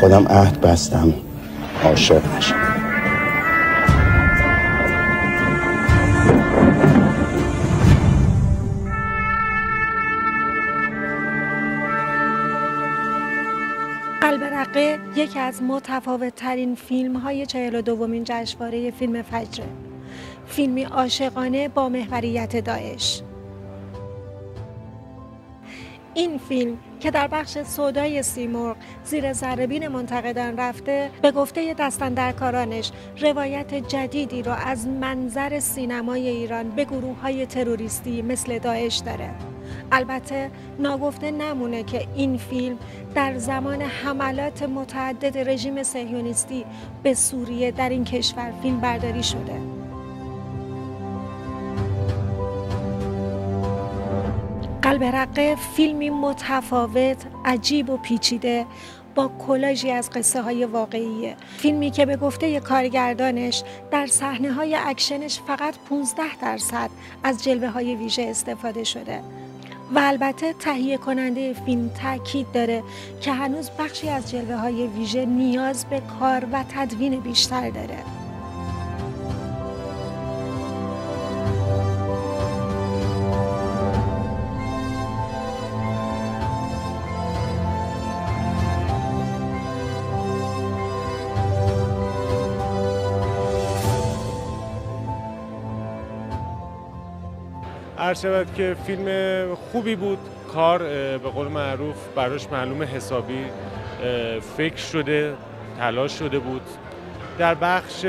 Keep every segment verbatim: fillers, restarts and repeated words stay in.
خودم عهد بستم عاشق نشم. قلب رقه یکی از متفاوت ترین فیلم های چهل و دومین جشنواره فیلم فجر، فیلمی عاشقانه با محوریت داعش. این فیلم که در بخش سودای سیمرغ زیر ذره‌بین منتقدان رفته، به گفته دستاندرکارانش روایت جدیدی را از منظر سینمای ایران به گروه‌های تروریستی مثل داعش داره. البته ناگفته نمونه که این فیلم در زمان حملات متعدد رژیم صهیونیستی به سوریه در این کشور فیلم برداری شده. قلب رقه فیلمی متفاوت، عجیب و پیچیده با کلاژی از قصه های واقعیه. فیلمی که به گفته کارگردانش در صحنه های اکشنش فقط پانزده درصد از جلوه های ویژه استفاده شده. و البته تهیه کننده فیلم تاکید داره که هنوز بخشی از جلوه های ویژه نیاز به کار و تدوین بیشتر داره. عرض شود که فیلم خوبی بود. کار به قول معروف براش معلوم حسابی فکر شده، تلاش شده بود. در بخش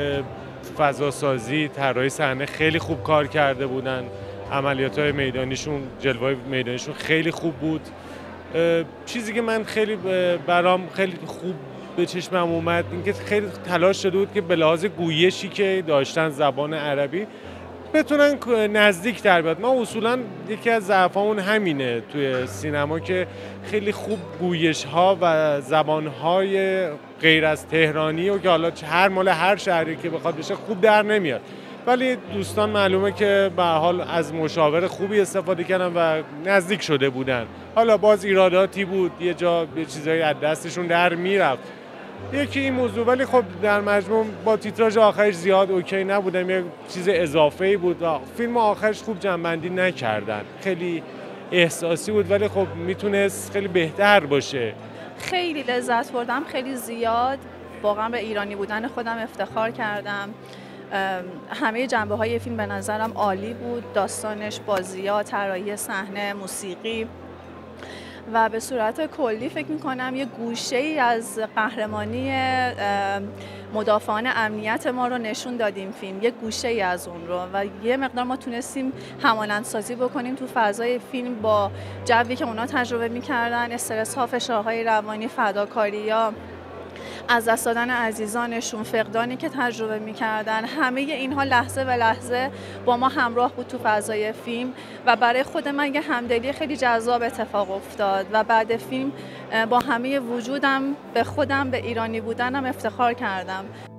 فضاسازی، طراحی صحنه خیلی خوب کار کرده بودن. عملیات‌های میدانیشون، جلوه‌های میدانیشون خیلی خوب بود. چیزی که من خیلی برام خیلی خوب به چشمم اومد اینکه خیلی تلاش شده بود که به لحاظ گویشی که داشتن زبان عربی بتونن نزدیک در بیاد. ما اصولا یکی از ضعفامون همینه توی سینما که خیلی خوب گویش ها و زبان های غیر از تهرانی و که حالا هر مال هر شهری که بخواد بشه خوب در نمیاد، ولی دوستان معلومه که به هر حال از مشاور خوبی استفاده کردن و نزدیک شده بودن. حالا باز ایراداتی بود، یه جا یه چیزایی از دستشون در میرفت، یکی این موضوع، ولی خب در مجموع با تیتراژ آخرش زیاد اوکی نبودم، یه چیز اضافه‌ای بود و فیلم آخرش خوب جنبندی نکردن. خیلی احساسی بود ولی خب میتونست خیلی بهتر باشه. خیلی لذت بردم، خیلی زیاد. واقعا به ایرانی بودن خودم افتخار کردم. همه جنبه‌های فیلم به نظرم عالی بود، داستانش، بازی‌ها، طراحی صحنه، موسیقی و به صورت کلی فکر می‌کنم یه گوشه‌ای از قهرمانی مدافعان امنیت ما رو نشون دادیم فیلم، یه گوشه‌ای از اون رو، و یه مقدار ما تونستیم همانندسازی بکنیم تو فضای فیلم با جوی که اونا تجربه می‌کردن، استرس‌ها، فشارهای روانی، فداکاری‌ها، از دست دادن عزیزانشون، فقدانی که تجربه میکردن. همه اینها لحظه به لحظه با ما همراه بود تو فضای فیلم و برای خود من یه همدلی خیلی جذاب اتفاق افتاد و بعد فیلم با همه وجودم به خودم، به ایرانی بودنم افتخار کردم.